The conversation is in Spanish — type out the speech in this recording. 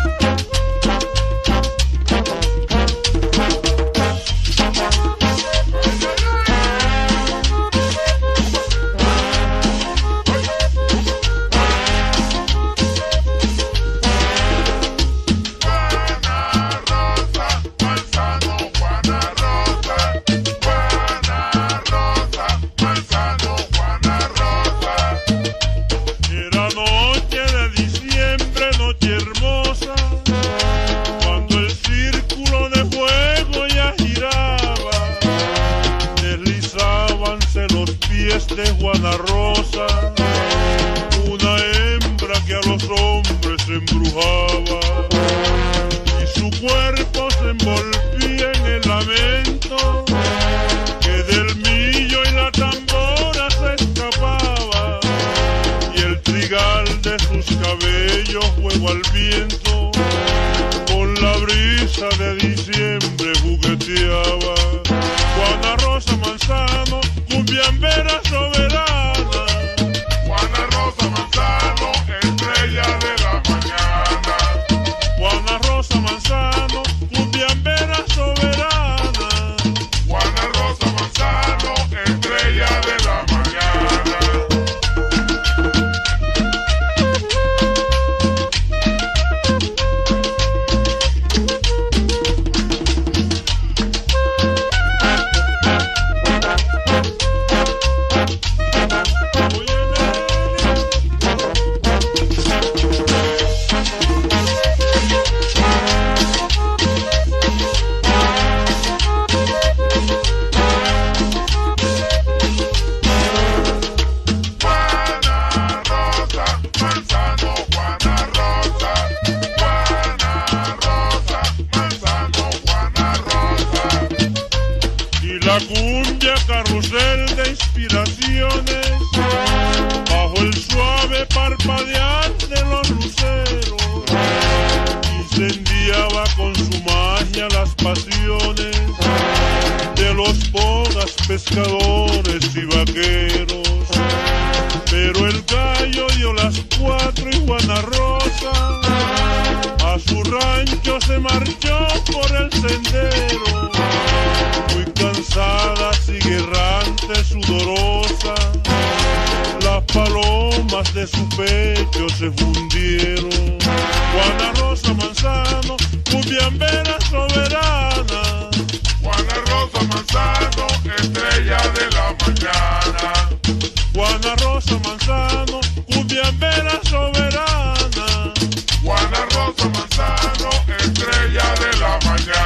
De Juana Rosa, una hembra que a los hombres embrujaba, y su cuerpo se envolvía en el lamento, que del millo y la tambora se escapaba, y el trigal de sus cabellos juego al viento, con la brisa de diciembre jugueteaba. Juana Rosa Manzano, cumbiambera soberana. Juana Rosa Manzano, estrella de la mañana. Juana Rosa Manzano, cumbiambera soberana. Juana Rosa Manzano, estrella de la mañana. La cumbia carrusel de inspiraciones, bajo el suave parpadear de los luceros, incendiaba con su magia las pasiones de los bogas pescadores y vaqueros. Pero el gallo dio las 4 y Juana Rosa a su rancho se marchó por el sendero, muy cansada, sigue errante, sudorosa. Las palomas de su pecho se fundieron. Juana Rosa Manzano, cumbiambera soberana. Juana Rosa Manzano, estrella de la mañana. Juana Rosa Manzano, cumbiambera soberana. Juana Rosa Manzano, estrella de la mañana.